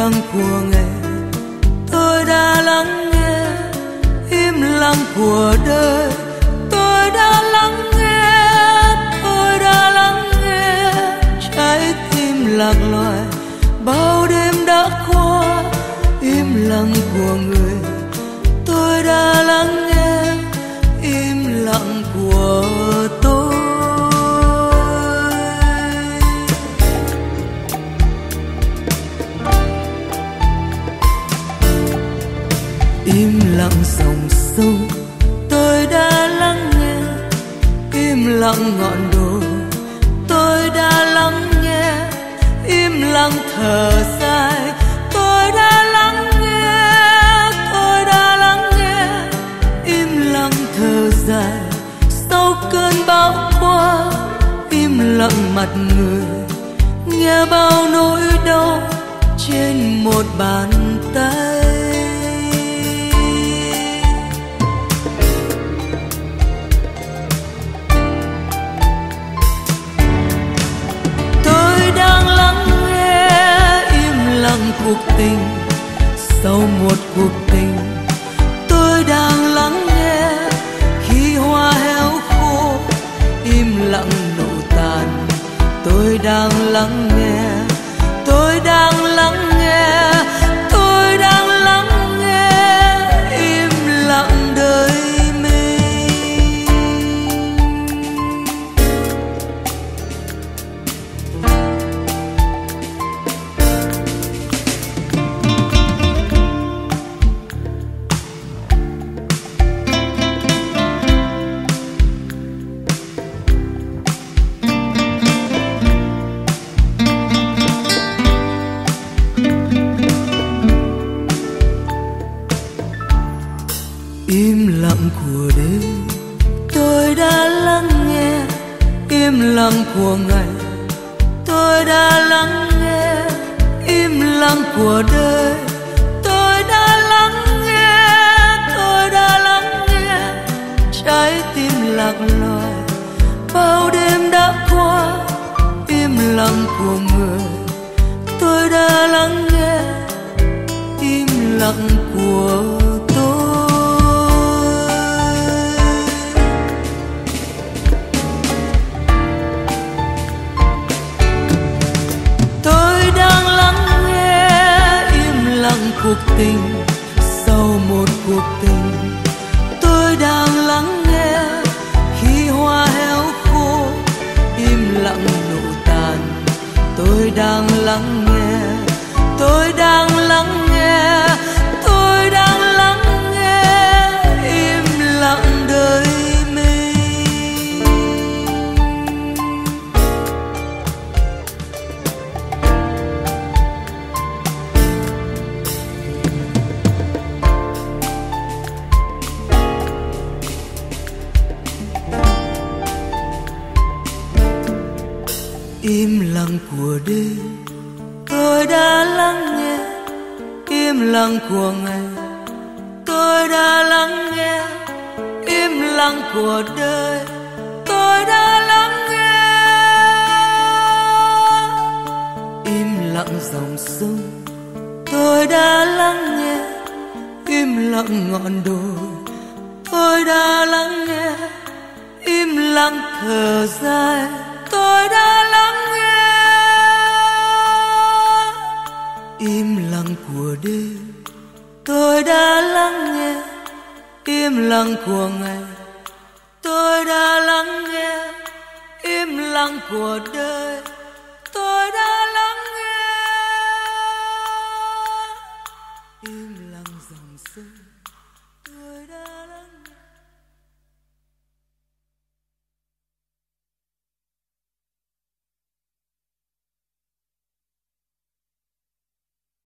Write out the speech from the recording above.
lặng của ngày tôi đã lắng nghe, im lặng của đời tôi đã lắng nghe, tôi đã lắng nghe. Trái tim lạc loài bao đêm đã qua, im lặng của người tôi đã lắng nghe, im lặng của tôi. Im lặng dòng sông tôi đã lắng nghe, im lặng ngọn đồi tôi đã lắng nghe, im lặng thở dài tôi đã lắng nghe, tôi đã lắng nghe, im lặng thở dài sau cơn bão qua, im lặng mặt người nghe bao nỗi đau trên một bàn tay. Cuộc tình sau một cuộc tình tôi đang lắng nghe, khi hoa héo khô im lặng nổ tàn tôi đang lắng nghe, tôi đang lắng nghe, tôi đang lắng nghe, im lặng đời mình. Im lặng của đêm tôi đã lắng nghe, im lặng của ngày tôi đã lắng nghe, im lặng của đời tôi đã lắng nghe, tôi đã lắng nghe. Trái tim lạc loài bao đêm đã qua, im lặng của người tôi đã lắng nghe, im lặng của tôi. Cuộc tình sau một cuộc tình tôi đang lắng nghe, khi hoa héo khô im lặng nổ tàn tôi đang lắng nghe, tôi đang lắng nghe, tôi đang lắng nghe, im lặng đời mình. Im lặng của đêm tôi đã lắng nghe, im lặng của ngày tôi đã lắng nghe, im lặng của đời tôi đã lắng nghe. Im lặng dòng sông tôi đã lắng nghe, im lặng ngọn đồi tôi đã lắng nghe, im lặng thở dài tôi đã lắng nghe. Im lặng của đêm tôi đã lắng nghe, im lặng của ngày tôi đã lắng nghe, im lặng của đời tôi đã lắng nghe. Im lặng dòng sông tôi đã